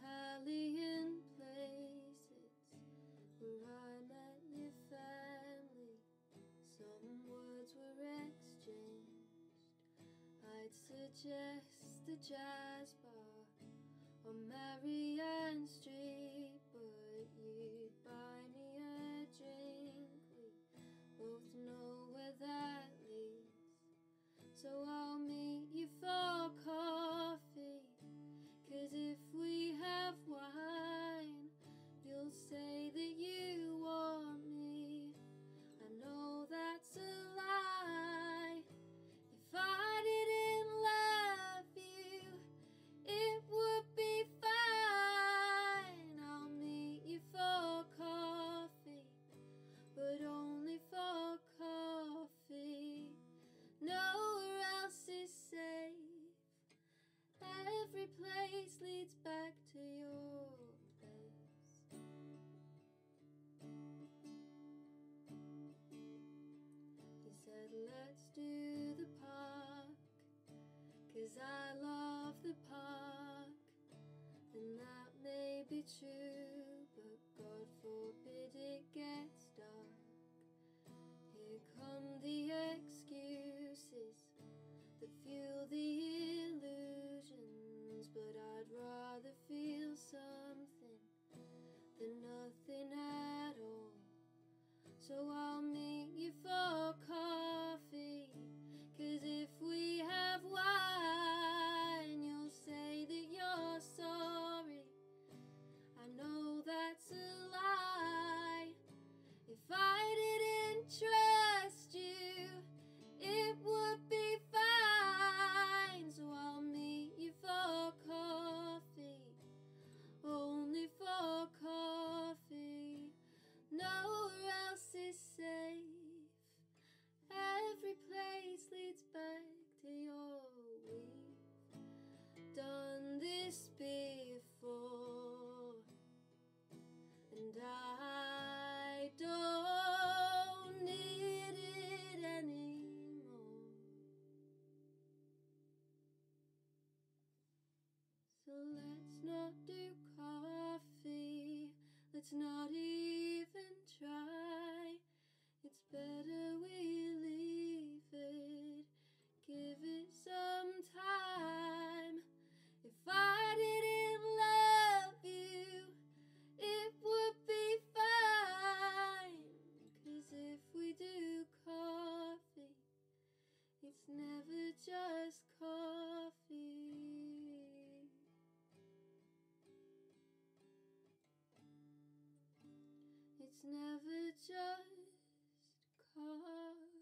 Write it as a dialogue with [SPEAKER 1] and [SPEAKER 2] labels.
[SPEAKER 1] Italian places where I met your family. Some words were exchanged. I'd suggest a jazz bar on Marianne Street, but you'd buy me a drink. We both know where that leads, so I'll meet you for coffee. 'Cause if we have wine, you'll say that you want me. I know that's a lie. If I didn't love you, it would be fine. I'll meet you for coffee, but only for coffee. Nowhere else is safe. Every place leads back to your place. He said, let's do the park, 'cause I love the park. And that may be true, but God forbid it gets dark. Here come the excuses that fuel the illusions, but I'd rather feel something than nothing at all. So I'll meet you for coffee, 'cause if we have wine, you'll say that you're sorry. I know that's a lie. If I didn't trust you, it would be fine. So I'll meet you for coffee, only for coffee. Nowhere else is safe. Every place leads back to your. We've done this before, and I don't need it anymore. So let's not do coffee, let's not even try. It's better we leave it, give it some time. If I didn't love you, it would be fine. 'Cause if we do coffee, it's never just coffee. It's never just coffee.